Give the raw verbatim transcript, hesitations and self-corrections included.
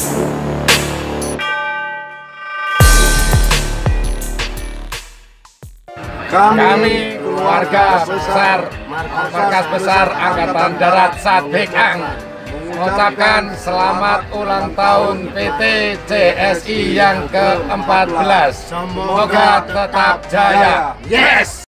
Kami keluarga besar Markas Besar Angkatan Darat Satbekang mengucapkan selamat ulang tahun P T C S I yang ke empat belas. Semoga tetap jaya. Yes!